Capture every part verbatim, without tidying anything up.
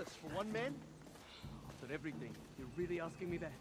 much for one man? After everything, you're really asking me that?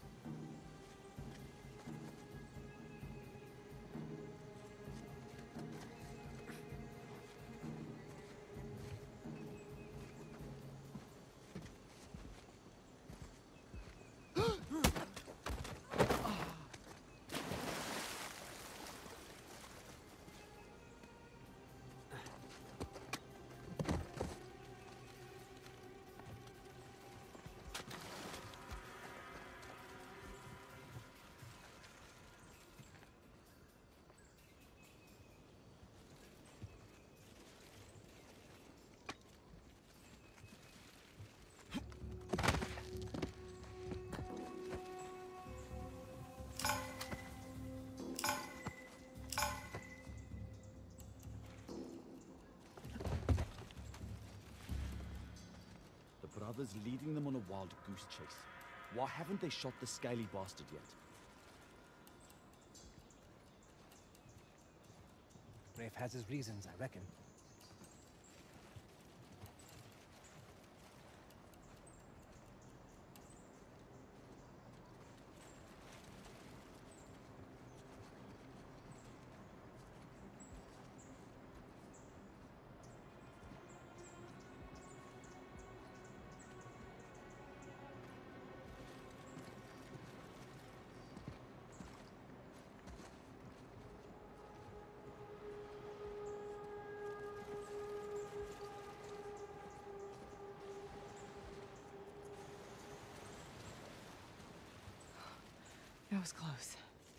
Brothers leading them on a wild goose chase. Why haven't they shot the scaly bastard yet? Rafe has his reasons, I reckon. That was close.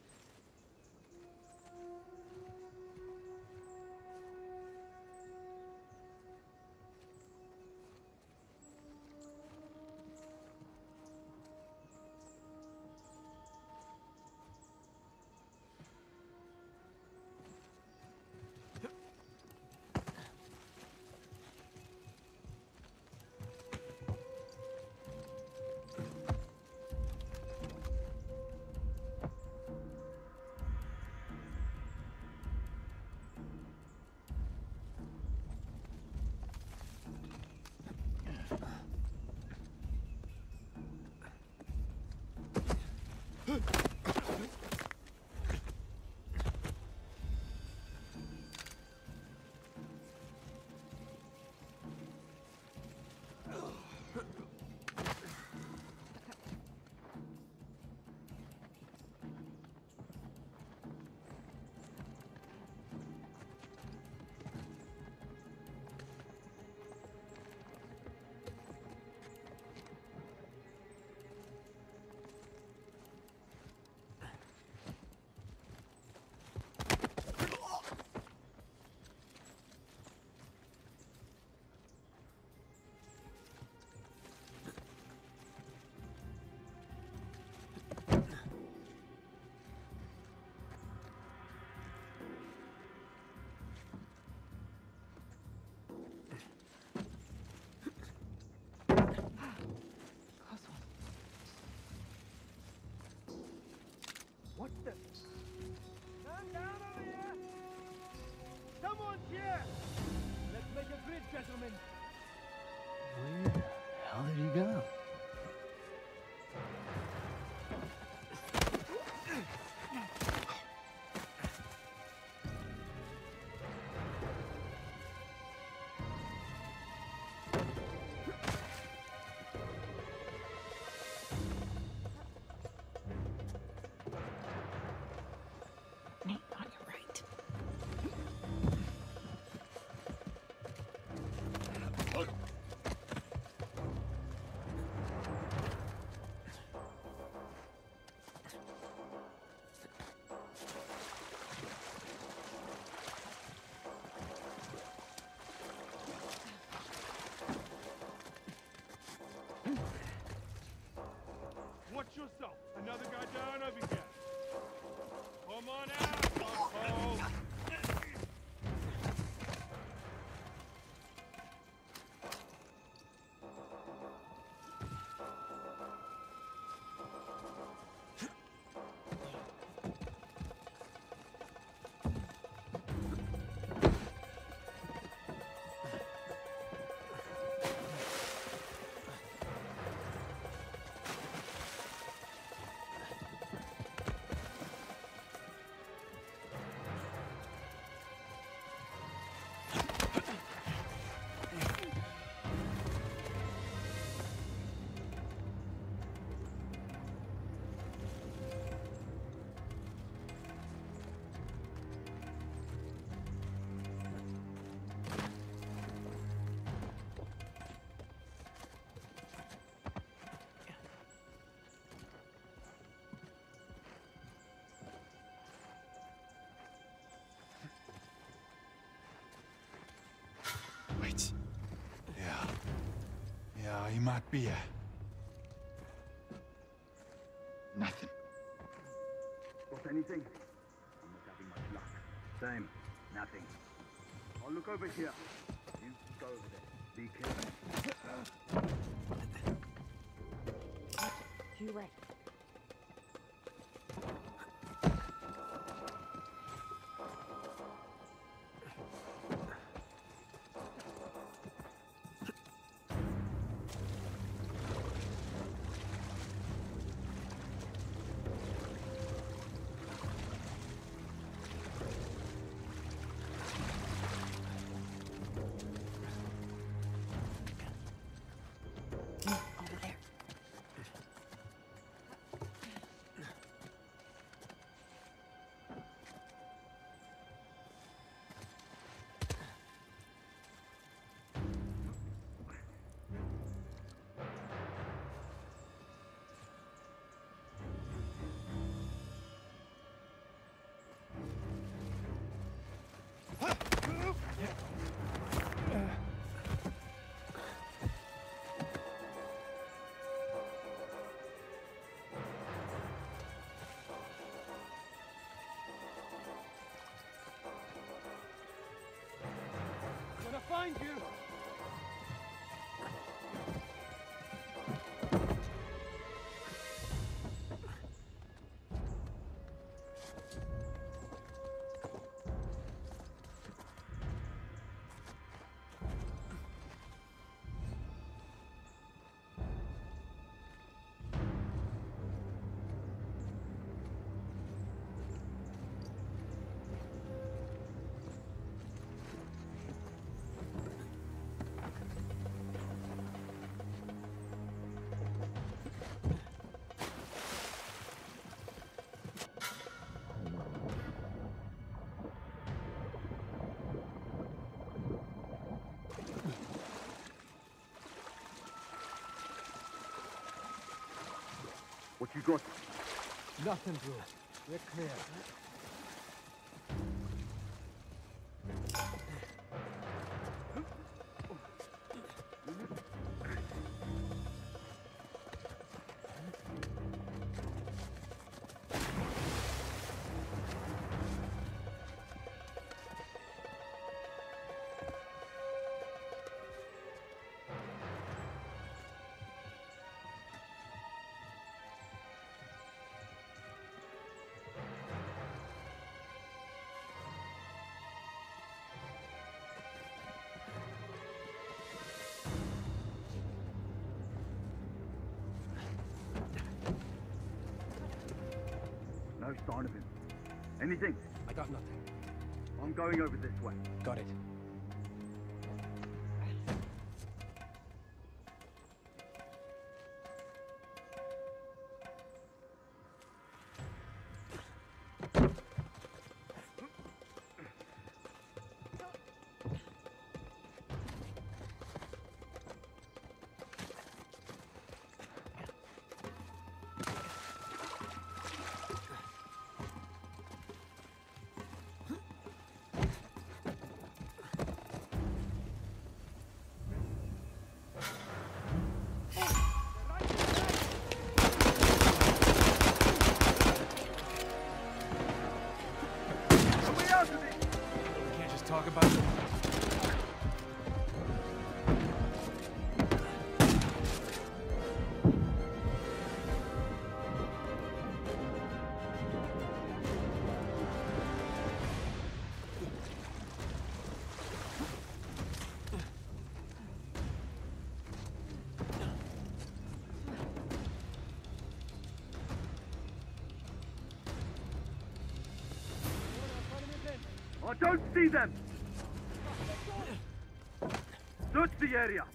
What the? Stand down over here! Someone's here! Let's make a bridge, gentlemen! Where the hell did he go? Watch yourself! Another guy down over here! Come on out, asshole! Beer. Nothing. Got anything? I'm not having much luck. Same. Nothing. I'll look over here. You go over there. Be careful. You right. Over there. Gonna find you! What you got? Nothing, bro. We're clear. No sign of him. Anything? I got nothing. I'm going over this way. Got it. Can't just talk about it. I don't see them! Search the area!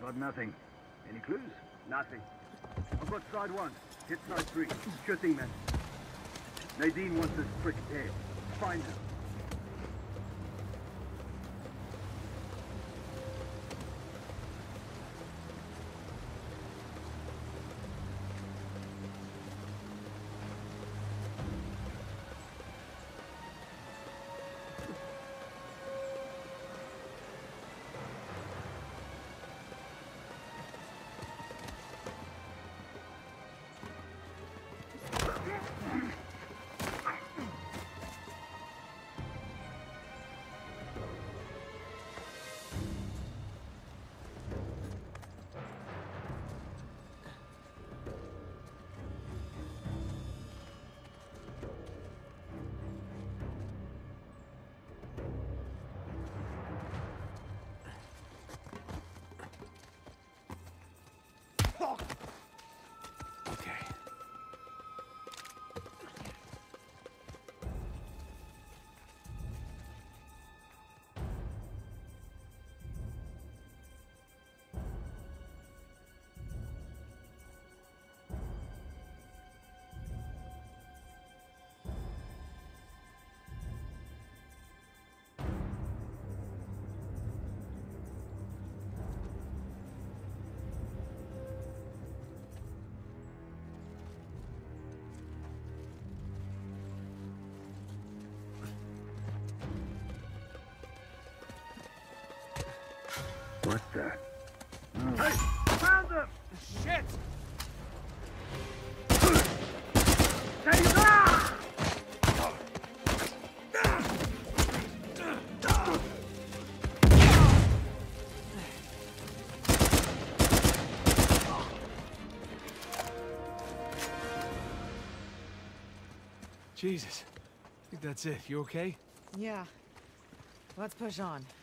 Got nothing. Any clues? Nothing. I've got side one. Hit side three. Sure thing, man. Nadine wants this prick dead. Find her. Okay. What the? Hey! Found them! Shit! Take it down! Jesus. I think that's it. You okay? Yeah. Let's push on.